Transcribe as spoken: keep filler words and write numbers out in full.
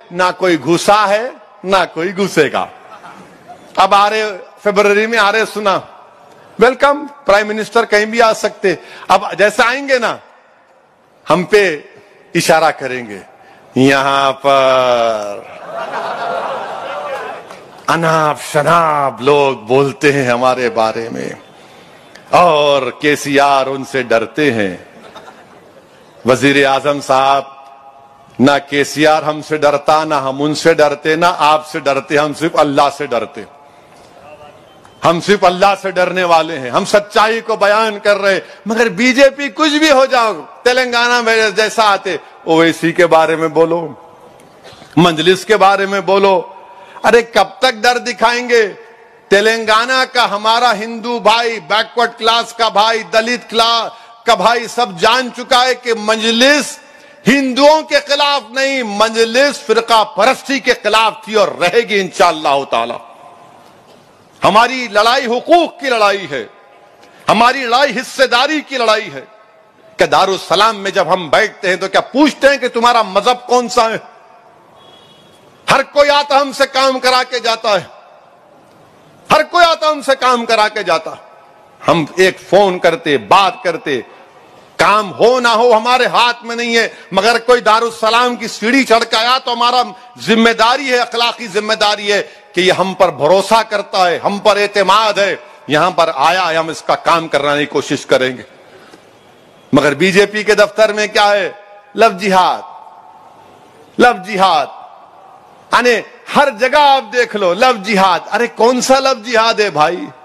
نہ کوئی گھسا ہے نہ کوئی گھسے گا. اب آ رہے فبروری میں آ رہے سنا, ویلکم پرائم منسٹر کہیں بھی آ سکتے. اب جیسے آئیں گے نا ہم پہ اشارہ کریں گے, یہاں پر اناپ شناپ لوگ بولتے ہیں ہمارے بارے میں, اور کے سی آر ان سے ڈرتے ہیں. وزیر اعظم صاحب, نہ کے سی آر ہم سے ڈرتا, نہ ہم ان سے ڈرتے, نہ آپ سے ڈرتے, ہم صرف اللہ سے ڈرتے. ہم صرف اللہ سے ڈرنے والے ہیں, ہم سچائی کو بیان کر رہے. مگر بی جے پی کچھ بھی ہو جاؤ, تلنگانہ میں جیسا آتے اویسی کے بارے میں بولو, مجلس کے بارے میں بولو. ارے کب تک ڈر دکھائیں گے؟ تلنگانہ کا ہمارا ہندو بھائی, بیکورڈ کلاس کا بھائی, دلت کلاس کا بھائی سب جان چکا ہے کہ مجلس ہندوؤں کے خلاف نہیں, مجلس فرقہ پرستی کے خلاف تھی اور رہے گی انشاءاللہ تعالی. ہماری لڑائی حقوق کی لڑائی ہے, ہماری لڑائی حصے داری کی لڑائی ہے. کہ دارالسلام میں جب ہم بیٹھتے ہیں تو کیا پوچھتے ہیں کہ تمہارا مذہب کون سا ہے؟ ہر کوئی آتا ہم سے کام کرا کے جاتا ہے, ہر کوئی آتا ہم سے کام کرا کے جاتا. ہم ایک فون کرتے, بات کرتے, کام ہو نہ ہو ہمارے ہاتھ میں نہیں ہے. مگر کوئی دارالسلام کی سیڑھی چڑھ کے آیا تو ہمارا ذمہ داری ہے, اخلاقی ذمہ داری ہے کہ یہ ہم پر بھروسہ کرتا ہے, ہم پر اعتماد ہے, یہاں پر آیا ہے, ہم اس کا کام کرنے کی کوشش کریں گے. مگر بی جے پی کے دفتر میں کیا ہے؟ لف جہاد, لف جہاد. یعنی ہر جگہ آپ دیکھ لو لف جہاد. ارے کون سا لف جہاد ہے بھائی؟